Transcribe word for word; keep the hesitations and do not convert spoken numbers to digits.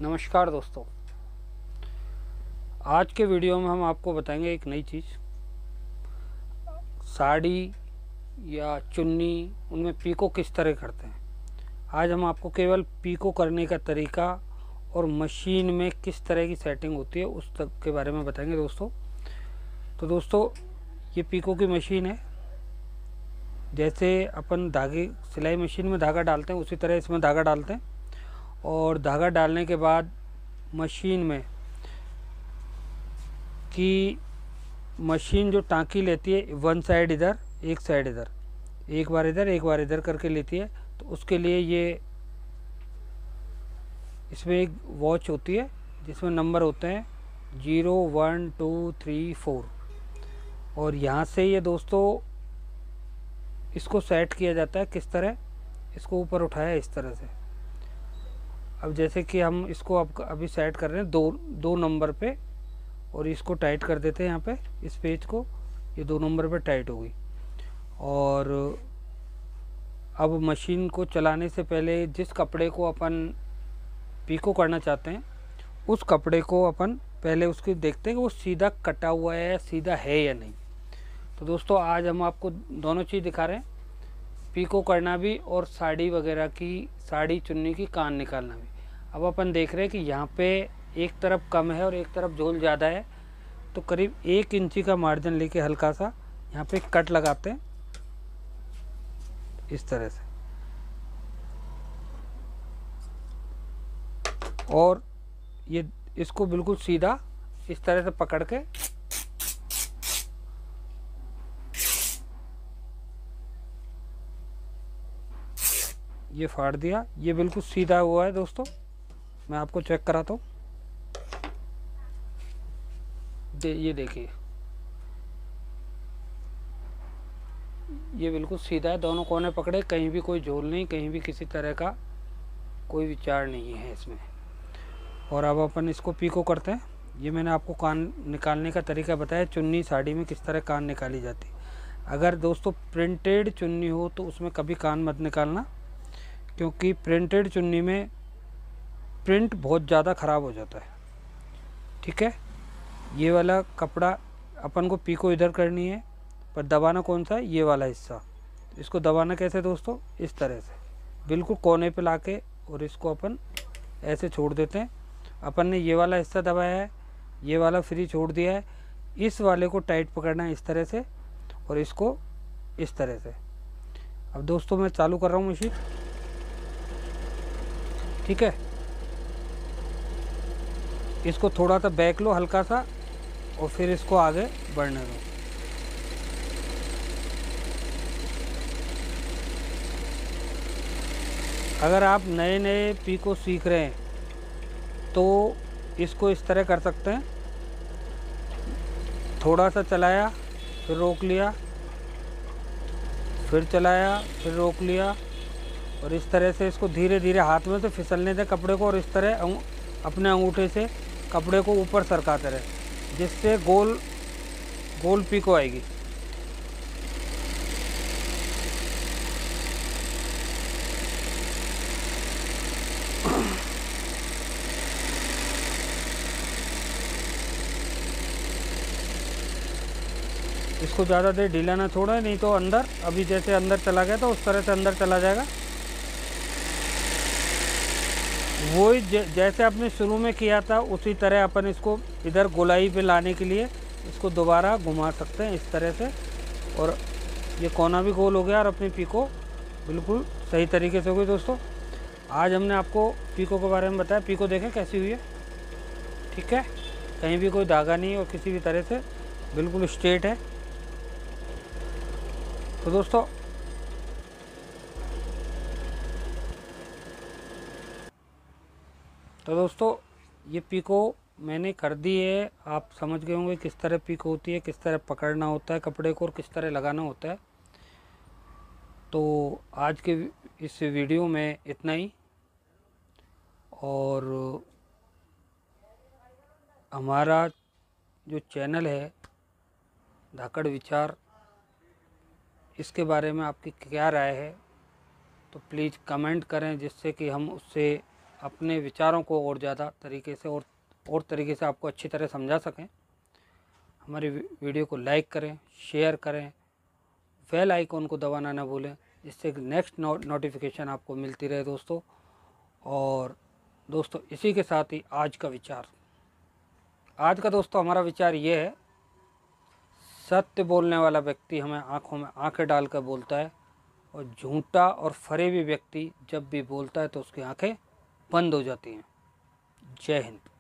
नमस्कार दोस्तों, आज के वीडियो में हम आपको बताएंगे एक नई चीज़। साड़ी या चुन्नी, उनमें पीको किस तरह करते हैं। आज हम आपको केवल पीको करने का तरीका और मशीन में किस तरह की सेटिंग होती है उस तक के बारे में बताएंगे दोस्तों। तो दोस्तों, ये पीको की मशीन है। जैसे अपन धागे सिलाई मशीन में धागा डालते हैं उसी तरह इसमें धागा डालते हैं, और धागा डालने के बाद मशीन में कि मशीन जो टाँकी लेती है, वन साइड इधर एक साइड इधर, एक बार इधर एक बार इधर करके लेती है। तो उसके लिए ये इसमें एक वॉच होती है जिसमें नंबर होते हैं zero one two three four, और यहाँ से ये दोस्तों इसको सेट किया जाता है। किस तरह? इसको ऊपर उठाया इस तरह से। अब जैसे कि हम इसको अब अभी सेट कर रहे हैं दो दो नंबर पे, और इसको टाइट कर देते हैं यहाँ पे, इस पेज को। ये दो नंबर पे टाइट हो गई। और अब मशीन को चलाने से पहले जिस कपड़े को अपन पीको करना चाहते हैं उस कपड़े को अपन पहले उसकी देखते हैं कि वो सीधा कटा हुआ है या सीधा है या नहीं। तो दोस्तों, आज हम आपको दोनों चीज़ दिखा रहे हैं, पीको करना भी और साड़ी वगैरह की, साड़ी चुन्नी की कान निकालना भी। अब अपन देख रहे हैं कि यहाँ पे एक तरफ कम है और एक तरफ झोल ज़्यादा है, तो करीब एक इंची का मार्जिन लेके हल्का सा यहाँ पे कट लगाते हैं इस तरह से, और ये इसको बिल्कुल सीधा इस तरह से पकड़ के ये फाड़ दिया। ये बिल्कुल सीधा हुआ है दोस्तों, मैं आपको चेक कराता हूँ। दे, ये देखिए, ये बिल्कुल सीधा है। दोनों कोने पकड़े, कहीं भी कोई झोल नहीं, कहीं भी किसी तरह का कोई विचार नहीं है इसमें। और अब अपन इसको पीको करते हैं। ये मैंने आपको कान निकालने का तरीका बताया, चुन्नी साड़ी में किस तरह कान निकाली जाती है। अगर दोस्तों प्रिंटेड चुन्नी हो तो उसमें कभी कान मत निकालना, क्योंकि प्रिंटेड चुन्नी में प्रिंट बहुत ज़्यादा ख़राब हो जाता है। ठीक है, ये वाला कपड़ा अपन को पीको इधर करनी है, पर दबाना कौन सा है? ये वाला हिस्सा। इसको दबाना कैसे दोस्तों? इस तरह से बिल्कुल कोने पे लाके, और इसको अपन ऐसे छोड़ देते हैं। अपन ने ये वाला हिस्सा दबाया है, ये वाला फ्री छोड़ दिया है। इस वाले को टाइट पकड़ना है इस तरह से, और इसको इस तरह से। अब दोस्तों मैं चालू कर रहा हूँ मशीन। ठीक है, इसको थोड़ा सा बैक लो हल्का सा, और फिर इसको आगे बढ़ने दो। अगर आप नए नए पीको सीख रहे हैं तो इसको इस तरह कर सकते हैं, थोड़ा सा चलाया फिर रोक लिया, फिर चलाया फिर रोक लिया, और इस तरह से इसको धीरे धीरे हाथ में से फिसलने दें कपड़े को, और इस तरह अपने अंगूठे से कपड़े को ऊपर सरकाते रहे, जिससे गोल गोल पीको आएगी। इसको ज़्यादा देर ढीला ना छोड़े, नहीं तो अंदर, अभी जैसे अंदर चला गया तो उस तरह से अंदर चला जाएगा। वही जैसे आपने शुरू में किया था उसी तरह अपन इसको इधर गोलाई पे लाने के लिए इसको दोबारा घुमा सकते हैं इस तरह से, और ये कोना भी गोल हो गया और अपनी पीको बिल्कुल सही तरीके से हो गई। दोस्तों, आज हमने आपको पीको के बारे में बताया। पीको देखें कैसी हुई है। ठीक है, कहीं भी कोई धागा नहीं और किसी भी तरह से बिल्कुल स्ट्रेट है। तो दोस्तों, तो दोस्तों ये पीको मैंने कर दी है। आप समझ गए होंगे किस तरह पीको होती है, किस तरह पकड़ना होता है कपड़े को और किस तरह लगाना होता है। तो आज के इस वीडियो में इतना ही, और हमारा जो चैनल है धाकड़ विचार, इसके बारे में आपकी क्या राय है तो प्लीज़ कमेंट करें, जिससे कि हम उससे अपने विचारों को और ज़्यादा तरीके से और और तरीके से आपको अच्छी तरह समझा सकें। हमारी वीडियो को लाइक करें, शेयर करें, बेल आइकॉन को दबाना ना भूलें, जिससे नेक्स्ट नोटिफिकेशन आपको मिलती रहे दोस्तों। और दोस्तों इसी के साथ ही आज का विचार, आज का दोस्तों हमारा विचार ये है, सत्य बोलने वाला व्यक्ति हमें आंखों में आंखें डालकर बोलता है, और झूठा और फरेबी व्यक्ति जब भी बोलता है तो उसकी आंखें बंद हो जाती हैं। जय हिंद।